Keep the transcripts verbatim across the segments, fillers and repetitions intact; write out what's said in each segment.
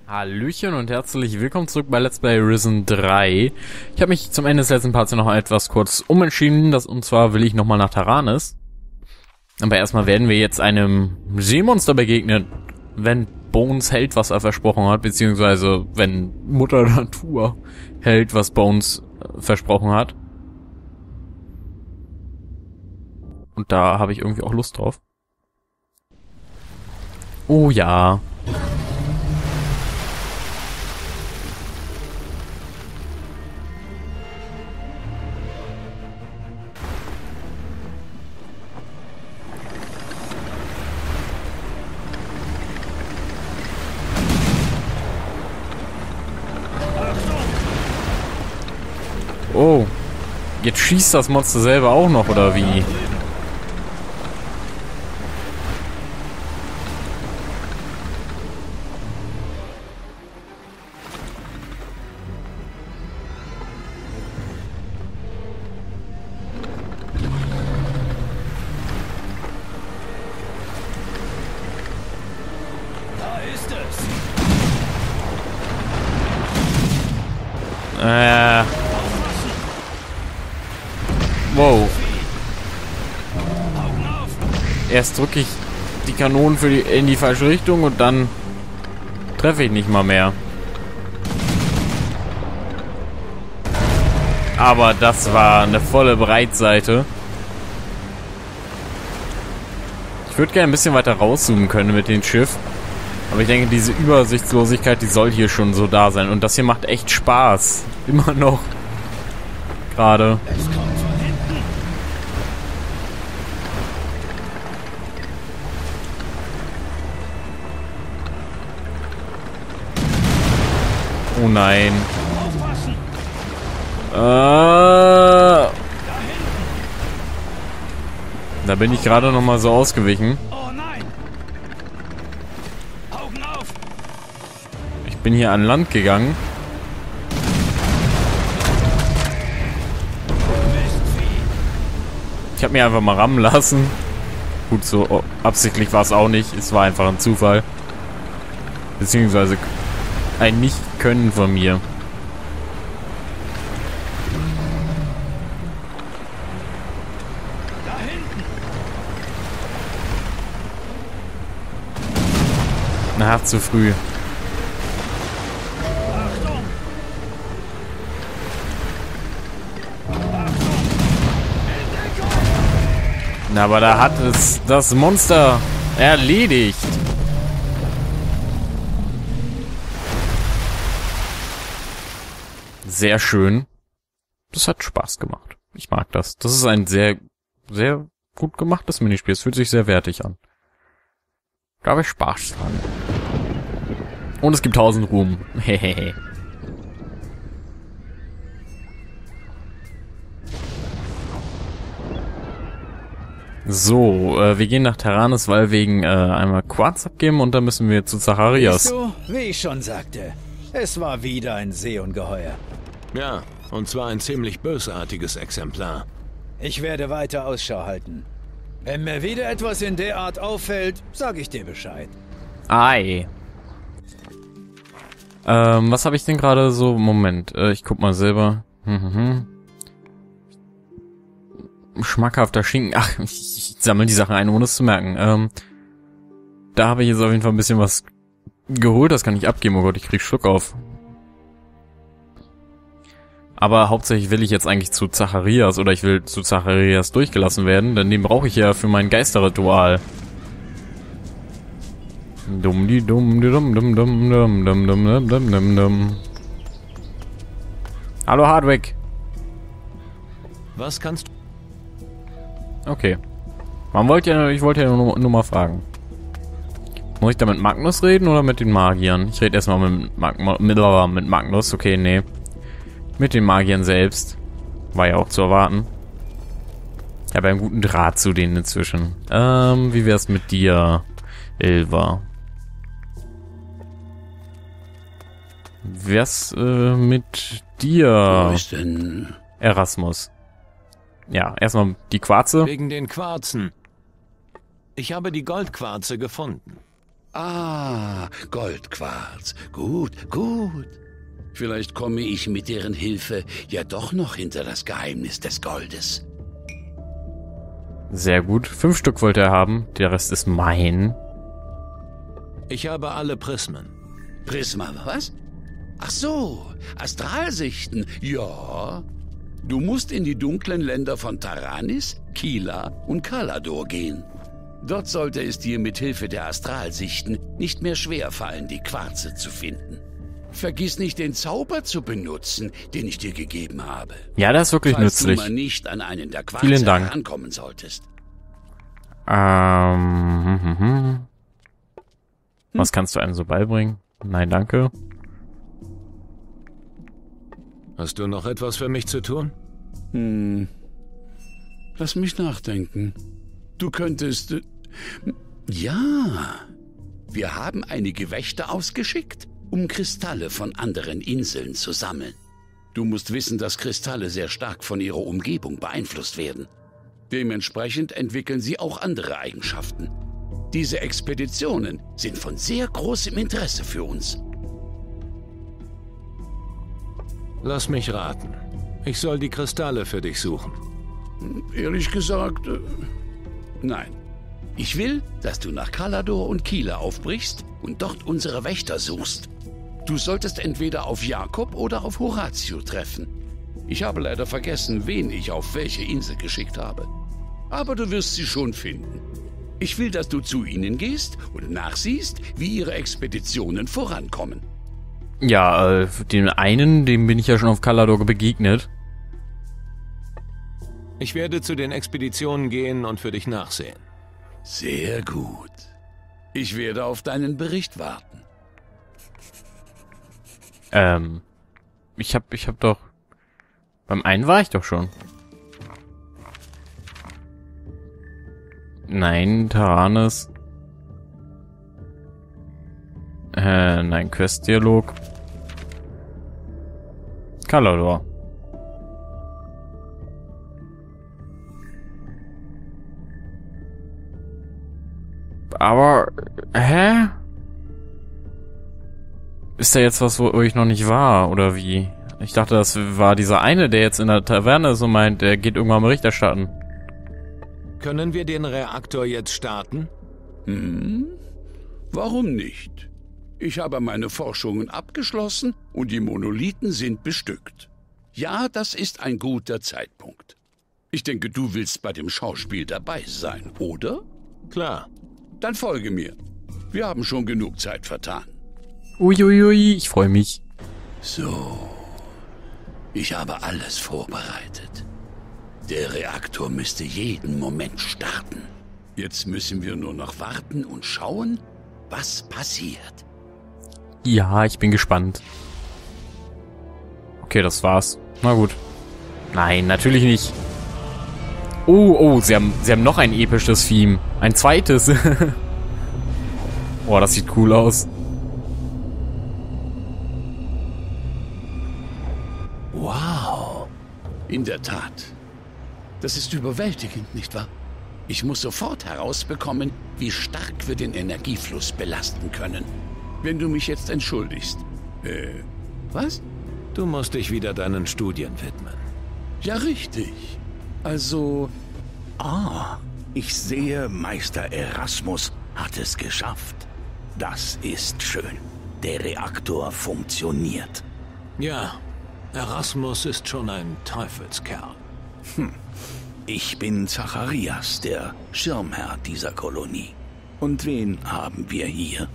Hallöchen und herzlich willkommen zurück bei Let's Play Risen drei. Ich habe mich zum Ende des letzten Parts noch etwas kurz umentschieden, das, und zwar will ich nochmal nach Taranis. Aber erstmal werden wir jetzt einem Seemonster begegnen, wenn Bones hält, was er versprochen hat, beziehungsweise wenn Mutter Natur hält, was Bones äh, versprochen hat. Und da habe ich irgendwie auch Lust drauf. Oh ja. Oh, jetzt schießt das Monster selber auch noch, oder wie? Da ist es. Äh. Wow. Erst drücke ich die Kanonen für die, in die falsche Richtung und dann treffe ich nicht mal mehr. Aber das war eine volle Breitseite. Ich würde gerne ein bisschen weiter rauszoomen können mit dem Schiff. Aber ich denke, diese Übersichtslosigkeit, die soll hier schon so da sein. Und das hier macht echt Spaß. Immer noch. Gerade. Es kommt von hinten. Oh nein. Aufpassen. Äh, Da hinten. da bin ich gerade noch mal so ausgewichen. Oh nein. Augen auf. Ich bin hier an Land gegangen. Mistvieh. Ich habe mich einfach mal rammen lassen. Gut, so oh, absichtlich war es auch nicht. Es war einfach ein Zufall. Beziehungsweise ein Nicht-Können von mir. Da hinten. Na, zu früh. Achtung. Achtung. Entdeckung. Na, aber da hat es das Monster erledigt. Sehr schön. Das hat Spaß gemacht. Ich mag das. Das ist ein sehr, sehr gut gemachtes Minispiel. Es fühlt sich sehr wertig an. Da habe ich Spaß dran. Und es gibt tausend Ruhm. Hehehe. So, äh, wir gehen nach Taranis, weil wegen äh, einmal Quarz abgeben und dann müssen wir zu Zacharias. Siehst du, wie ich schon sagte, es war wieder ein Seeungeheuer. Ja, und zwar ein ziemlich bösartiges Exemplar. Ich werde weiter Ausschau halten. Wenn mir wieder etwas in der Art auffällt, sage ich dir Bescheid. Ei. Ähm, was habe ich denn gerade so? Moment, äh, ich guck mal selber. Hm, hm, hm. Schmackhafter Schinken. Ach, ich, ich sammle die Sachen ein, ohne es zu merken. Ähm, da habe ich jetzt auf jeden Fall ein bisschen was geholt. Das kann ich abgeben. Oh Gott, ich krieg Schluck auf. Aber hauptsächlich will ich jetzt eigentlich zu Zacharias, oder ich will zu Zacharias durchgelassen werden, denn den brauche ich ja für mein Geisterritual. Dumm die dumm die dumm dumm dumm dumm dumm dumm dumm dumm dumm. Hallo Hardwick. Was kannst du... Okay. Man wollte ja, ich wollte ja nur, nur mal fragen. Muss ich da mit Magnus reden oder mit den Magiern? Ich rede erstmal mit, Mag mit, mit Magnus. Okay, nee. Mit den Magiern selbst. War ja auch zu erwarten. Ich habe einen guten Draht zu denen inzwischen. Ähm, wie wär's mit dir, Ilva? Wär's äh, mit dir, Wo ist denn... Erasmus? Ja, erstmal die Quarze. Wegen den Quarzen. Ich habe die Goldquarze gefunden. Ah, Goldquarz. Gut, gut. Vielleicht komme ich mit deren Hilfe ja doch noch hinter das Geheimnis des Goldes. Sehr gut. Fünf Stück wollte er haben. Der Rest ist mein. Ich habe alle Prismen. Prisma, was? Ach so, Astralsichten. Ja. Du musst in die dunklen Länder von Taranis, Kila und Kalador gehen. Dort sollte es dir mit Hilfe der Astralsichten nicht mehr schwerfallen, die Quarze zu finden. Vergiss nicht, den Zauber zu benutzen, den ich dir gegeben habe. Ja, das ist wirklich Falls nützlich. du mal nicht an einen der Quarze Vielen Dank. herankommen solltest. Ähm, hm, hm, hm. Was kannst du einem so beibringen? Nein, danke. Hast du noch etwas für mich zu tun? Hm. Lass mich nachdenken. Du könntest... äh, Ja. Wir haben einige Wächter ausgeschickt, um Kristalle von anderen Inseln zu sammeln. Du musst wissen, dass Kristalle sehr stark von ihrer Umgebung beeinflusst werden. Dementsprechend entwickeln sie auch andere Eigenschaften. Diese Expeditionen sind von sehr großem Interesse für uns. Lass mich raten. Ich soll die Kristalle für dich suchen. Ehrlich gesagt, äh, nein. Ich will, dass du nach Kalador und Kila aufbrichst und dort unsere Wächter suchst. Du solltest entweder auf Jakob oder auf Horatio treffen. Ich habe leider vergessen, wen ich auf welche Insel geschickt habe. Aber du wirst sie schon finden. Ich will, dass du zu ihnen gehst und nachsiehst, wie ihre Expeditionen vorankommen. Ja, äh, den einen, dem bin ich ja schon auf Kalador begegnet. Ich werde zu den Expeditionen gehen und für dich nachsehen. Sehr gut. Ich werde auf deinen Bericht warten. Ähm, ich hab, ich hab doch... Beim einen war ich doch schon. Nein, Taranis. Äh, nein, Quest-Dialog. Kalador. Aber, hä? Ist da jetzt was, wo ich noch nicht war, oder wie? Ich dachte, das war dieser eine, der jetzt in der Taverne so meint, der geht irgendwann Bericht erstatten. Können wir den Reaktor jetzt starten? Hm? Warum nicht? Ich habe meine Forschungen abgeschlossen und die Monolithen sind bestückt. Ja, das ist ein guter Zeitpunkt. Ich denke, du willst bei dem Schauspiel dabei sein, oder? Klar. Dann folge mir. Wir haben schon genug Zeit vertan. Uiuiui, ich freue mich. So. Ich habe alles vorbereitet. Der Reaktor müsste jeden Moment starten. Jetzt müssen wir nur noch warten und schauen, was passiert. Ja, ich bin gespannt. Okay, das war's. Na gut. Nein, natürlich nicht. Oh, oh, sie haben, sie haben noch ein episches Theme. Ein zweites. Boah, das sieht cool aus. Wow. In der Tat. Das ist überwältigend, nicht wahr? Ich muss sofort herausbekommen, wie stark wir den Energiefluss belasten können. Wenn du mich jetzt entschuldigst. Äh, was? Du musst dich wieder deinen Studien widmen. Ja, richtig. Also, Ah, ich sehe, Meister Erasmus hat es geschafft. Das ist schön. Der Reaktor funktioniert. Ja, Erasmus ist schon ein Teufelskerl. Ich bin Zacharias, der Schirmherr dieser Kolonie. Und wen haben wir hier?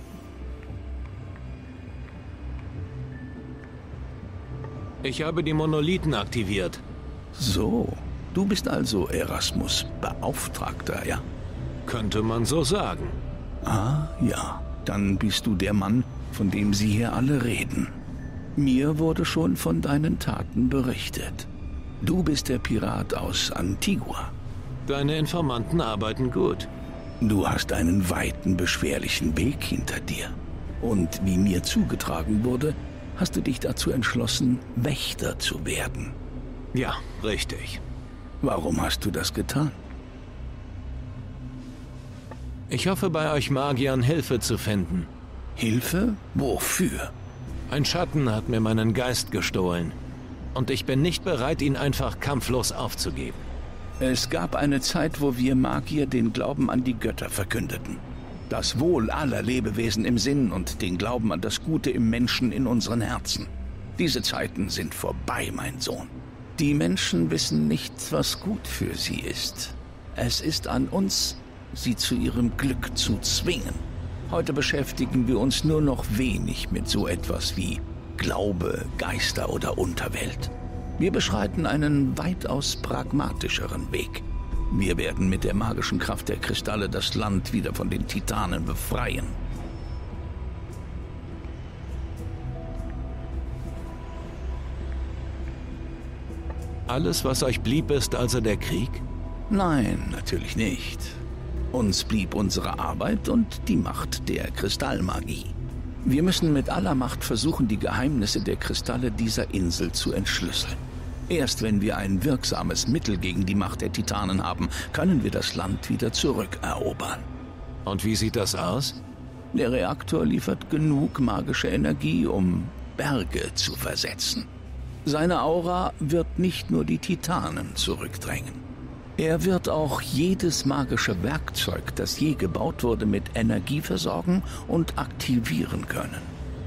Ich habe die Monolithen aktiviert. So, du bist also Erasmus' Beauftragter, ja? Könnte man so sagen. Ah, ja. Dann bist du der Mann, von dem sie hier alle reden. Mir wurde schon von deinen Taten berichtet. Du bist der Pirat aus Antigua. Deine Informanten arbeiten gut. Du hast einen weiten, beschwerlichen Weg hinter dir. Und wie mir zugetragen wurde, hast du dich dazu entschlossen, Wächter zu werden. Ja, richtig. Warum hast du das getan? Ich hoffe, bei euch Magiern Hilfe zu finden. Hilfe? Wofür? Ein Schatten hat mir meinen Geist gestohlen. Und ich bin nicht bereit, ihn einfach kampflos aufzugeben. Es gab eine Zeit, wo wir Magier den Glauben an die Götter verkündeten. Das Wohl aller Lebewesen im Sinn und den Glauben an das Gute im Menschen in unseren Herzen. Diese Zeiten sind vorbei, mein Sohn. Die Menschen wissen nicht, was gut für sie ist. Es ist an uns, sie zu ihrem Glück zu zwingen. Heute beschäftigen wir uns nur noch wenig mit so etwas wie Glaube, Geister oder Unterwelt. Wir beschreiten einen weitaus pragmatischeren Weg. Wir werden mit der magischen Kraft der Kristalle das Land wieder von den Titanen befreien. Alles, was euch blieb, ist also der Krieg? Nein, natürlich nicht. Uns blieb unsere Arbeit und die Macht der Kristallmagie. Wir müssen mit aller Macht versuchen, die Geheimnisse der Kristalle dieser Insel zu entschlüsseln. Erst wenn wir ein wirksames Mittel gegen die Macht der Titanen haben, können wir das Land wieder zurückerobern. Und wie sieht das aus? Der Reaktor liefert genug magische Energie, um Berge zu versetzen. Seine Aura wird nicht nur die Titanen zurückdrängen. Er wird auch jedes magische Werkzeug, das je gebaut wurde, mit Energie versorgen und aktivieren können.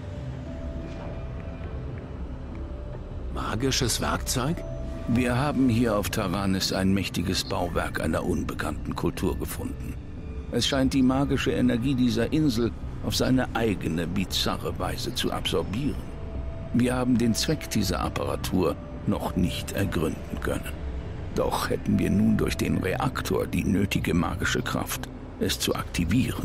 Magisches Werkzeug? Wir haben hier auf Taranis ein mächtiges Bauwerk einer unbekannten Kultur gefunden. Es scheint die magische Energie dieser Insel auf seine eigene bizarre Weise zu absorbieren. Wir haben den Zweck dieser Apparatur noch nicht ergründen können. Doch hätten wir nun durch den Reaktor die nötige magische Kraft, es zu aktivieren.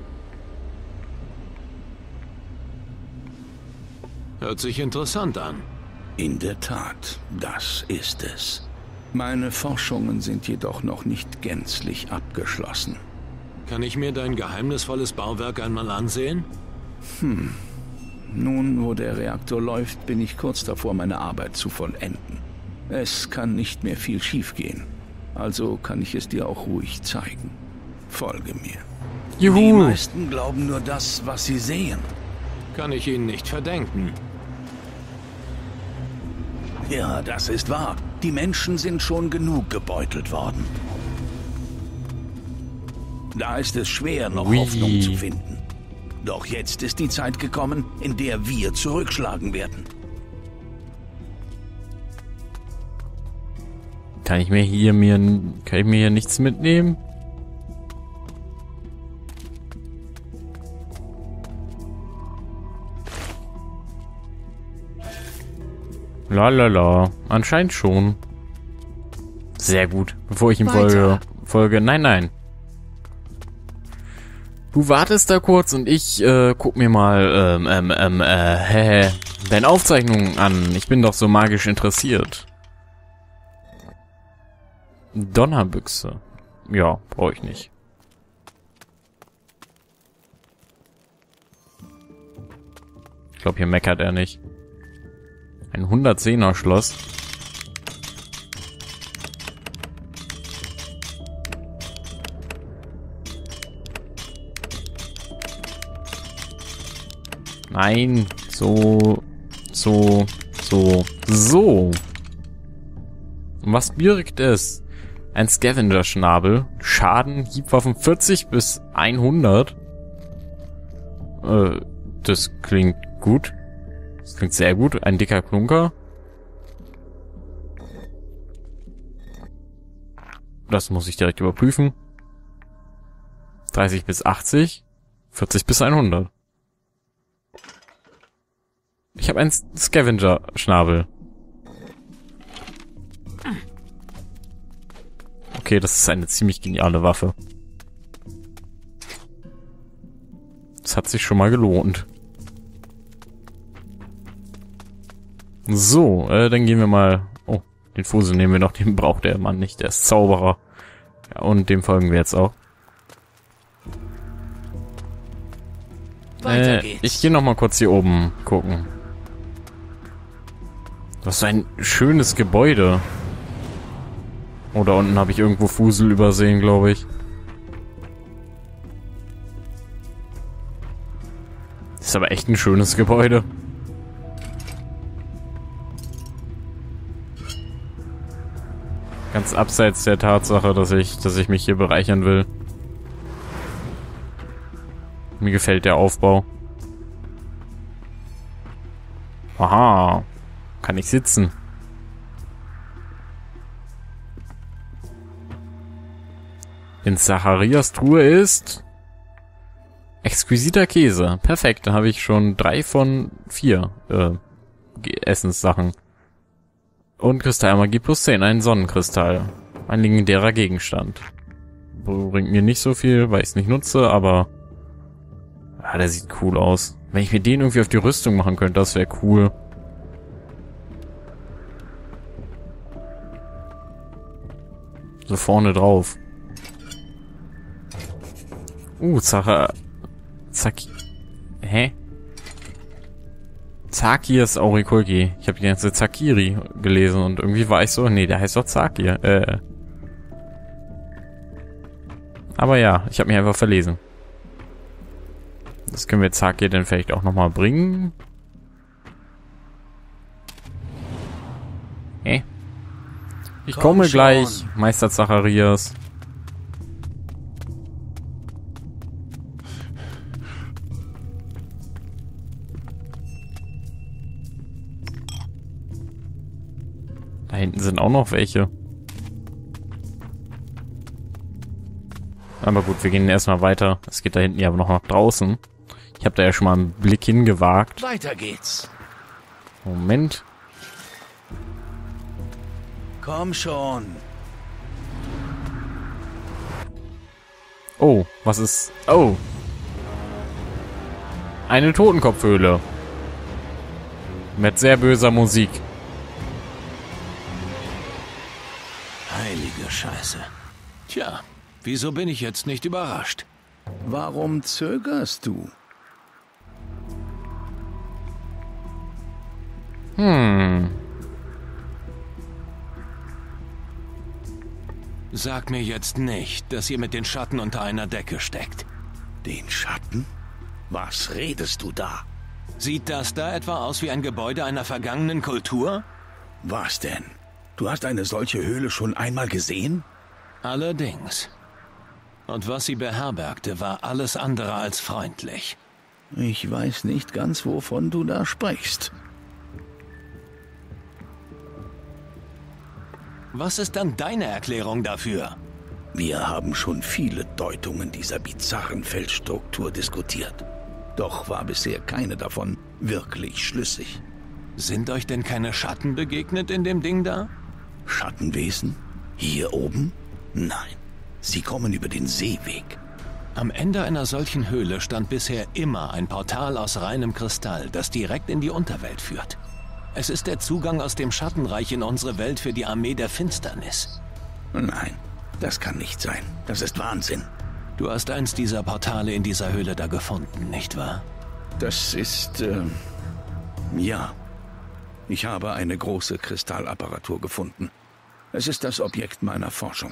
Hört sich interessant an. In der Tat, das ist es. Meine Forschungen sind jedoch noch nicht gänzlich abgeschlossen. Kann ich mir dein geheimnisvolles Bauwerk einmal ansehen? Hm. Nun, wo der Reaktor läuft, bin ich kurz davor, meine Arbeit zu vollenden. Es kann nicht mehr viel schiefgehen. Also kann ich es dir auch ruhig zeigen. Folge mir. Juhu. Die meisten glauben nur das, was sie sehen. Kann ich ihnen nicht verdenken. Ja, das ist wahr. Die Menschen sind schon genug gebeutelt worden. Da ist es schwer, noch Ui. Hoffnung zu finden. Doch jetzt ist die Zeit gekommen, in der wir zurückschlagen werden. Kann ich mir hier mir kann ich mir hier nichts mitnehmen? Lalala, anscheinend schon. Sehr gut. Bevor ich ihm folge, folge. Nein, nein. Du wartest da kurz und ich äh, guck mir mal ähm, ähm, ähm, äh, hä, deine Aufzeichnungen an. Ich bin doch so magisch interessiert. Donnerbüchse. Ja, brauche ich nicht. Ich glaube, hier meckert er nicht. Ein hundertzehner Schloss. Nein, so, so, so, so. Und was birgt es? Ein Scavenger-Schnabel. Schaden, Hiebwaffen vierzig bis hundert. Äh, das klingt gut. Das klingt sehr gut. Ein dicker Klunker. Das muss ich direkt überprüfen. dreißig bis achtzig. vierzig bis hundert. Ich habe einen Scavenger-Schnabel. Okay, das ist eine ziemlich geniale Waffe. Das hat sich schon mal gelohnt. So, äh, dann gehen wir mal... Oh, den Fusel nehmen wir noch, den braucht der Mann nicht, der ist Zauberer. Ja, und dem folgen wir jetzt auch. Weiter Äh, geht's. ich gehe noch mal kurz hier oben gucken. Das ist ein schönes Gebäude. Oh, da unten habe ich irgendwo Fusel übersehen, glaube ich. Ist aber echt ein schönes Gebäude. Ganz abseits der Tatsache, dass ich, dass ich mich hier bereichern will. Mir gefällt der Aufbau. Aha. Kann ich sitzen. In Zacharias Truhe ist exquisiter Käse. Perfekt, da habe ich schon drei von vier äh, Essenssachen. Und Kristallmagie plus zehn, ein Sonnenkristall. Ein legendärer Gegenstand. Bringt mir nicht so viel, weil ich es nicht nutze, aber ja, der sieht cool aus. Wenn ich mir den irgendwie auf die Rüstung machen könnte, das wäre cool. So vorne drauf. Uh, Zacha... Zaki... Hä? Zakirs Aurikulki. Ich habe die ganze Zakiri gelesen und irgendwie war ich so... Nee, der heißt doch Zakir. Äh... Aber ja, ich habe mich einfach verlesen. Das können wir Zakir dann vielleicht auch nochmal bringen. Hä? Ich Komm komme schon. gleich, Meister Zacharias. Da hinten sind auch noch welche. Aber gut, wir gehen erstmal weiter. Es geht da hinten ja aber noch nach draußen. Ich habe da ja schon mal einen Blick hingewagt. Weiter geht's. Moment. Komm schon. Oh, was ist... Oh. Eine Totenkopfhöhle. Mit sehr böser Musik. Heilige Scheiße. Tja, wieso bin ich jetzt nicht überrascht? Warum zögerst du? Hm. Sag mir jetzt nicht, dass ihr mit den Schatten unter einer Decke steckt. Den Schatten? Was redest du da? Sieht das da etwa aus wie ein Gebäude einer vergangenen Kultur? Was denn? Du hast eine solche Höhle schon einmal gesehen? Allerdings. Und was sie beherbergte, war alles andere als freundlich. Ich weiß nicht ganz, wovon du da sprichst. Was ist dann deine Erklärung dafür? Wir haben schon viele Deutungen dieser bizarren Felsstruktur diskutiert. Doch war bisher keine davon wirklich schlüssig. Sind euch denn keine Schatten begegnet in dem Ding da? Schattenwesen? Hier oben? Nein. Sie kommen über den Seeweg. Am Ende einer solchen Höhle stand bisher immer ein Portal aus reinem Kristall, das direkt in die Unterwelt führt. Es ist der Zugang aus dem Schattenreich in unsere Welt für die Armee der Finsternis. Nein, das kann nicht sein. Das ist Wahnsinn. Du hast eins dieser Portale in dieser Höhle da gefunden, nicht wahr? Das ist, äh, ja. Ich habe eine große Kristallapparatur gefunden. Es ist das Objekt meiner Forschung.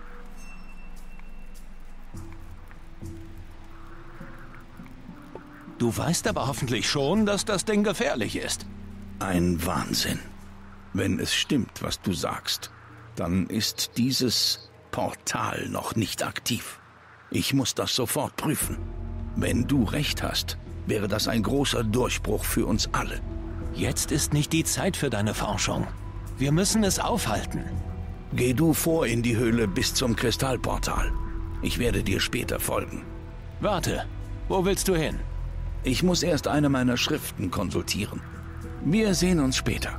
Du weißt aber hoffentlich schon, dass das Ding gefährlich ist. Ein Wahnsinn. Wenn es stimmt, was du sagst, dann ist dieses Portal noch nicht aktiv. Ich muss das sofort prüfen. Wenn du recht hast, wäre das ein großer Durchbruch für uns alle. Jetzt ist nicht die Zeit für deine Forschung. Wir müssen es aufhalten. Geh du vor in die Höhle bis zum Kristallportal. Ich werde dir später folgen. Warte, wo willst du hin? Ich muss erst eine meiner Schriften konsultieren. Wir sehen uns später.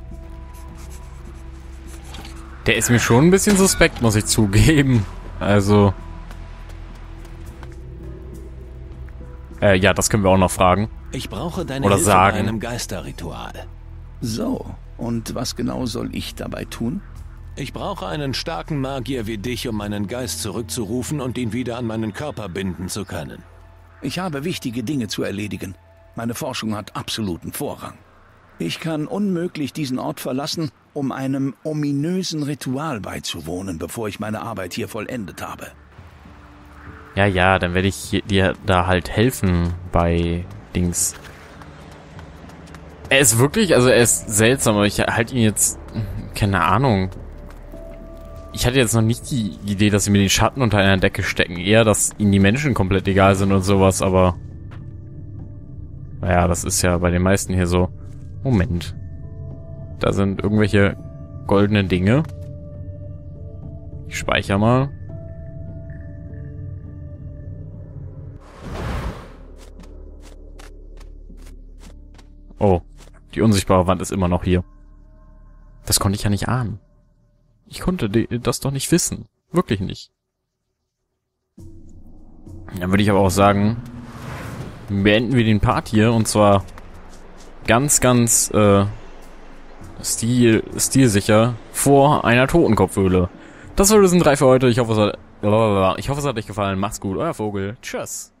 Der ist mir schon ein bisschen suspekt, muss ich zugeben. Also... Äh, ja, das können wir auch noch fragen. Ich brauche deine Oder Hilfe sagen. bei einem Geisterritual. So, und was genau soll ich dabei tun? Ich brauche einen starken Magier wie dich, um meinen Geist zurückzurufen und ihn wieder an meinen Körper binden zu können. Ich habe wichtige Dinge zu erledigen. Meine Forschung hat absoluten Vorrang. Ich kann unmöglich diesen Ort verlassen, um einem ominösen Ritual beizuwohnen, bevor ich meine Arbeit hier vollendet habe. Ja, ja, dann werde ich dir da halt helfen bei Dings. Er ist wirklich, also er ist seltsam, aber ich halte ihn jetzt, keine Ahnung. Ich hatte jetzt noch nicht die Idee, dass sie mir den Schatten unter einer Decke stecken. Eher, dass ihnen die Menschen komplett egal sind und sowas, aber... Naja, das ist ja bei den meisten hier so. Moment. Da sind irgendwelche goldenen Dinge. Ich speichere mal. Oh, die unsichtbare Wand ist immer noch hier. Das konnte ich ja nicht ahnen. Ich konnte das doch nicht wissen. Wirklich nicht. Dann würde ich aber auch sagen, beenden wir den Part hier und zwar ganz, ganz äh, stil, stilsicher vor einer Totenkopfhöhle. Das soll es sind drei für heute. Ich hoffe, es hat, ich hoffe, es hat euch gefallen. Macht's gut, euer Vogel. Tschüss.